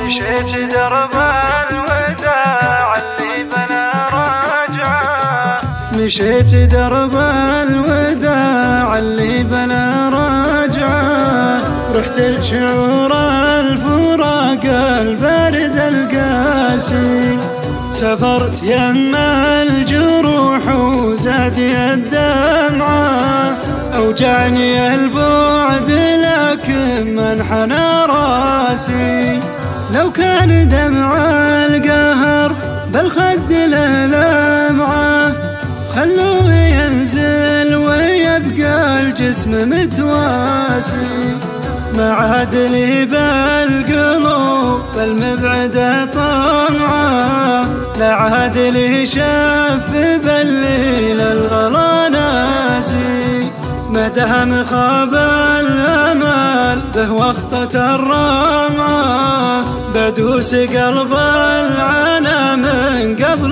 مشيت درب الوداع اللي بلا رجعة، مشيت درب الوداع اللي بلا رجعة، رحت لشعور الفراق البارد القاسي، سافرت يما الجروح وزادي الدمعة، أوجعني البعد لكن منحنى راسي، لو كان دمع القهر بالخد له لمعة، خلوه ينزل ويبقى الجسم متواسي، ما عاد لي بالقلوب المبعدة طمعة، لا عاد لي شاف بالليل الغلا ناسي، ما دام خاب الامل به وخطة الرمعة، بدوس قلب العنا من قبل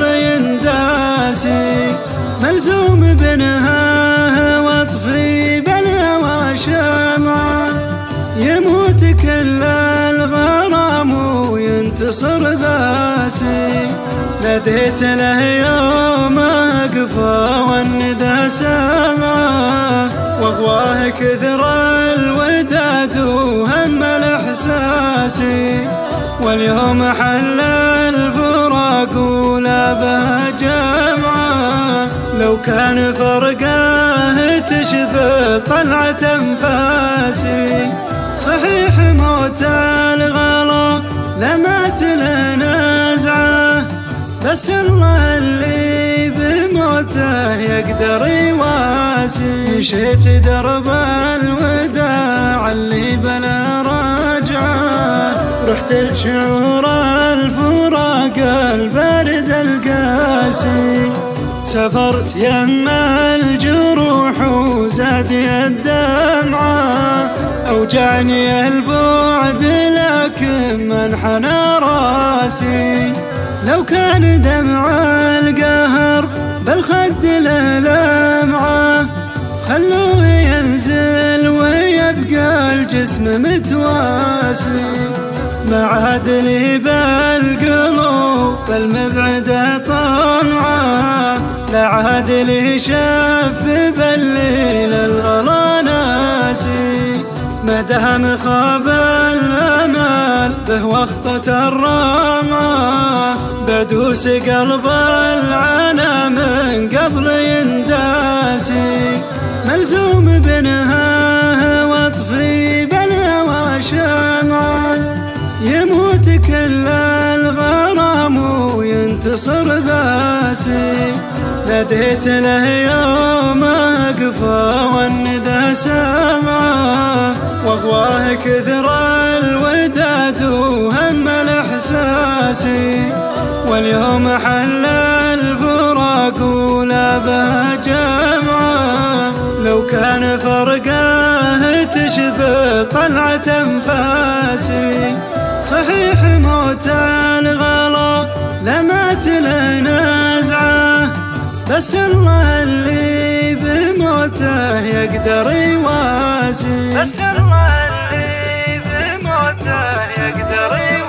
ينداسي، ملزوم بنهاه واطفي بالهوى شمعة، يموت كل الغرام وينتصر باسي، ناديت له يوم اقفى والندى سمعه، واغواه كثر الوداد وهم الاحساسي، واليوم حل الفراق ولا به جمعه، لو كان فرقاه تشبه طلعة انفاسي، صحيح موت الغلا لمات له نزعه، بس الله اللي بموته يقدر يواسي، مشيت درب الوداع اللي بلا رجعه، رحت لشعور الفراق البارد القاسي، سافرت يما الجروح وزادي الدمعة، أوجعني البعد لكن منحنى راسي، لو كان دمع القهر بالخد له لمعة، خلوه ينزل ويبقى الجسم متواسي، ما عاد لي بالقلوب المبعدة طمعة، لا عاد لي شاف بالليل الغلا ناسي، ما دام خاب الامل به وخطة الرمعة، بدوس قلب العنا من قبل ينداسي، ملزوم بنهاه واطفي بالهوى شمعة، يموت كل الغرام وينتصر باسي، ناديت له يوم اقفى والندى سمعه، واغواه كثر الوداد وهم الاحساسي، واليوم حل الفراق ولا به جمعه، لو كان فرقاه تشبه طلعة انفاسي، صحيح موت الغلا لمات له نزعه، بس الله اللي بموته يقدر يواسي، بس الله اللي بموته يقدر يواسي.